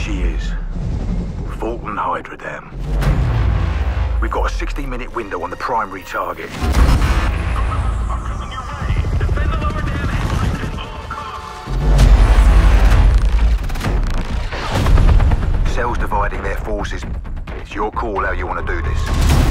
she is. Fulton Hydra Dam. We've got a 60-minute window on the primary target. Cells dividing their forces. It's your call how you want to do this.